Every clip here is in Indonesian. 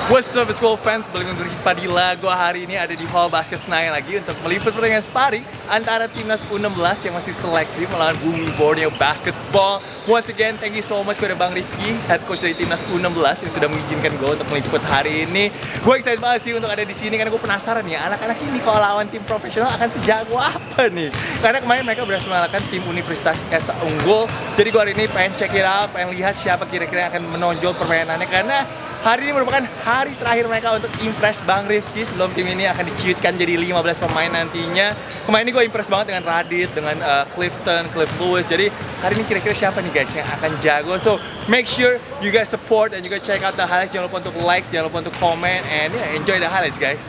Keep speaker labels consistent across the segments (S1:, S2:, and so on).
S1: What's up school fans, balik lagi Padilla. Gue hari ini ada di Hall Basket Senayan lagi untuk meliput pertandingan sparring antara timnas U16 yang masih seleksi melawan Bumi Borneo Basketball. Once again, thank you so much kepada Bang Rifki, head coach dari timnas U16 yang sudah mengizinkan gue untuk meliput hari ini. Gue excited banget sih untuk ada di sini karena gue penasaran ya, anak-anak ini kalau lawan tim profesional akan sejago apa nih? Karena kemarin mereka berhasil mengalahkan tim Universitas Esa Unggul. Jadi gue hari ini pengen check it out, pengen lihat siapa kira-kira yang akan menonjol permainannya karena hari ini merupakan hari terakhir mereka untuk impress Bang Rifki sebelum tim ini akan diciutkan jadi 15 pemain nantinya. Kemarin ini gue impress banget dengan Radit, dengan Clifton, Cliff Lewis. Jadi hari ini kira-kira siapa nih guys yang akan jago? So make sure you guys support dan juga check out the highlights. Jangan lupa untuk like, jangan lupa untuk comment, and yeah, enjoy the highlights guys.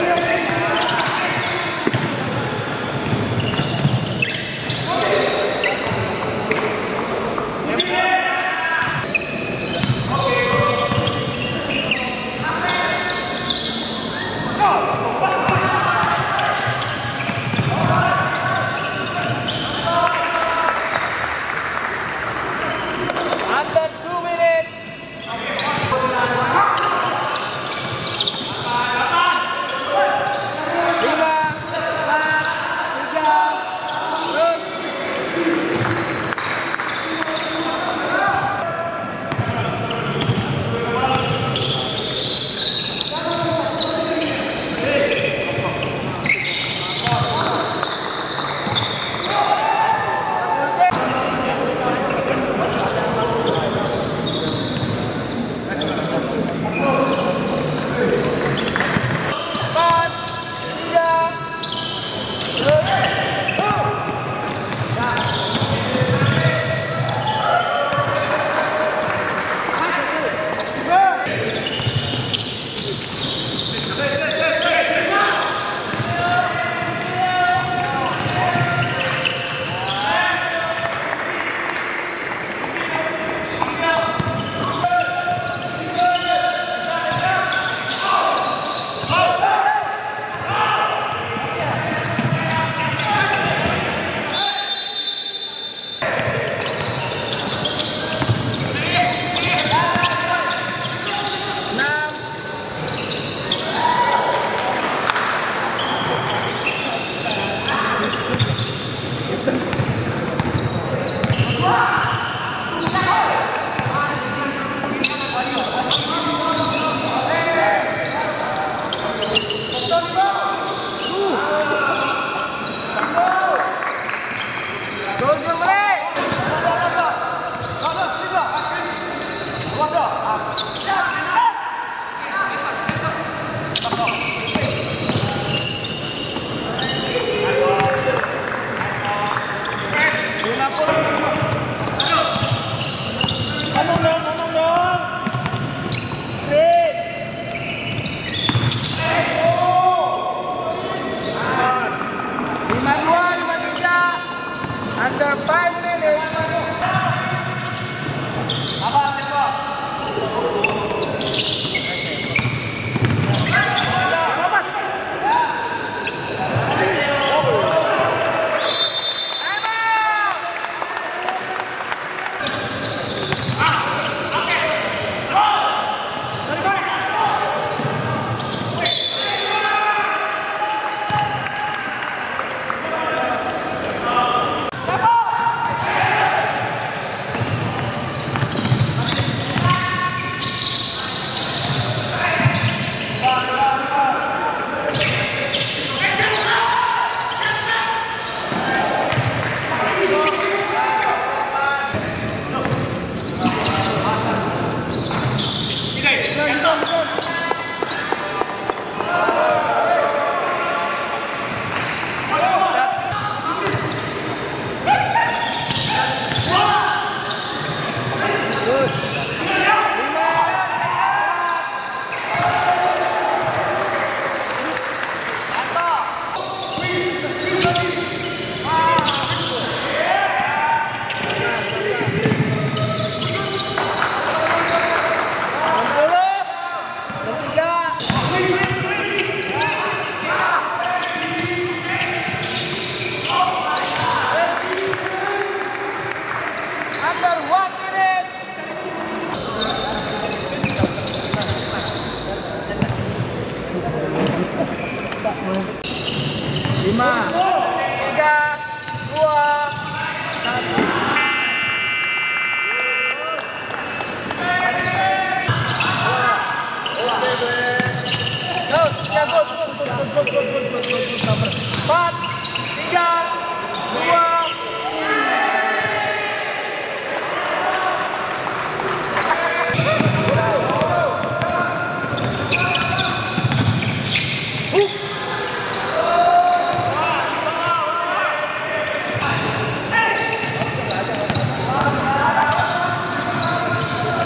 S2: Under 5 minutes.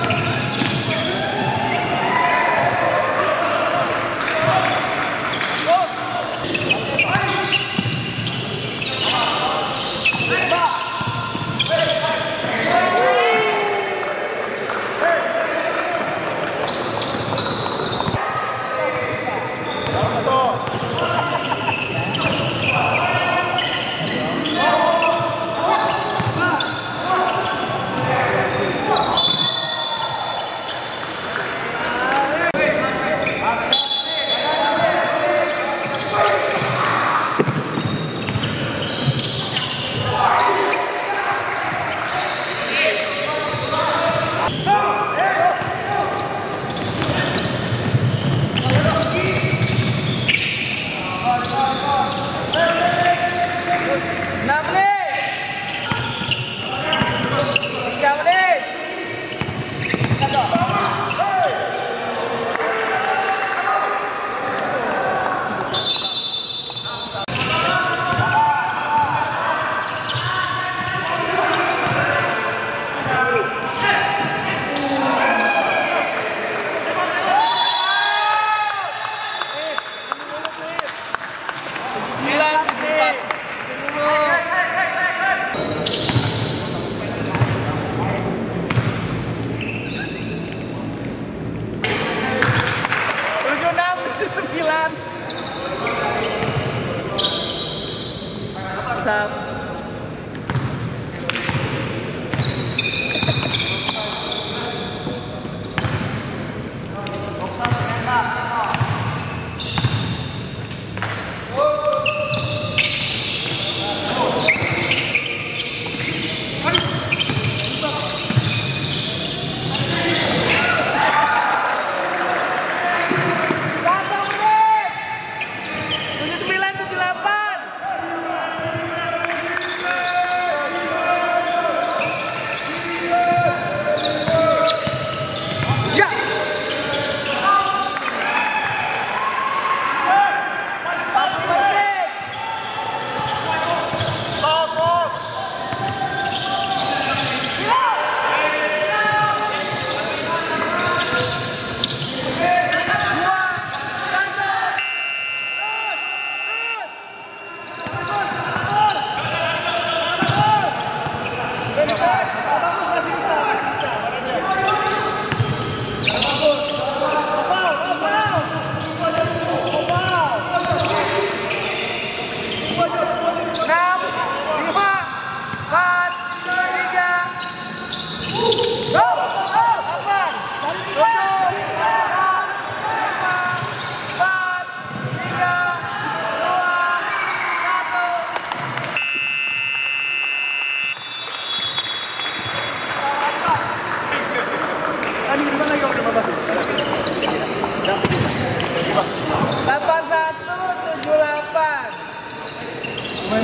S1: Go!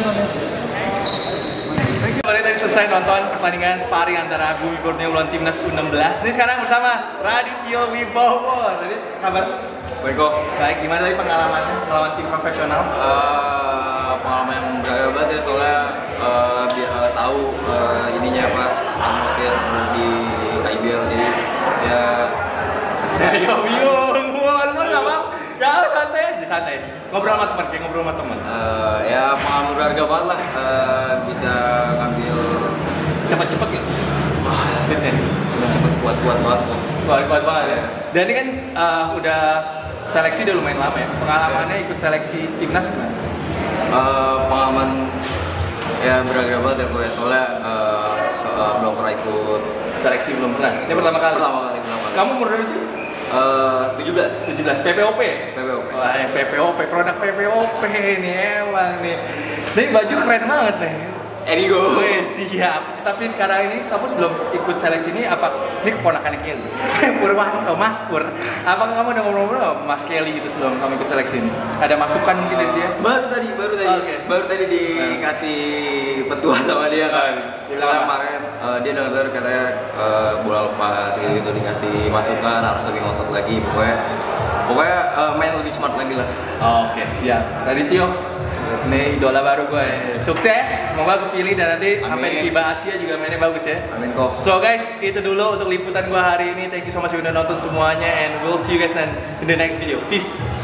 S1: Kemarin tadi selesai nonton pertandingan sparring antara Bumi Borneo melawan timnas U16. Ini sekarang bersama Radityo Wibowo. Tadi kabar?
S2: Baik kok.
S1: Baik, gimana tadi pengalamannya melawan tim profesional?
S2: Pengalaman yang beragam banget ya, soalnya tahu ininya apa, atmosfer di IBL, jadi ya
S1: Yo, nggak apa? Ya santai aja, santai. Ngobrol sama teman, kayak ngobrol sama teman.
S2: ya pengalaman berharga banget lah, bisa ngambil
S1: Cepet-cepet gitu. Wah, speednya.
S2: cepet kuat banget kok.
S1: Kuat banget ya. Dan ini kan udah seleksi udah lumayan lama ya. Pengalamannya ikut seleksi timnas gimana?
S2: Pengalaman ya berharga banget ya kok ya, soalnya belum pernah ikut
S1: Seleksi belum pernah. Ini pertama kali. Kamu umur berapa sih?
S2: 17
S1: PPOP.
S2: PPOP.
S1: Wah, yang PPOP, produk PPOP ini emang nih. Ini baju keren banget nih.
S2: Erigo.
S1: Wih, siap. Tapi sekarang ini kamu sebelum ikut seleksi ini apa? Ini keponakannya Kelly. Purwanto, Mas Pur. Apakah kamu udah ngobrol-ngobrol sama Mas Kelly gitu sebelum kamu ikut seleksi ini? Ada masukan mungkin dari dia?
S2: Baru tadi.
S1: Okay.
S2: Baru tadi dikasih petua sama dia kan. Soalnya kemarin dia dengar katanya bola lepas gitu, dikasih masukan harus lebih ngotot lagi, pokoknya main lebih smart lagi lah.
S1: Oke, siap. Radityo, ini idola baru gue. Sukses, semoga kepilih dan nanti sampai di FIBA Asia juga mainnya bagus ya.
S2: Amin kok.
S1: So guys, itu dulu untuk liputan gue hari ini. Thank you so much udah nonton semuanya, and we'll see you guys in the next video. Peace.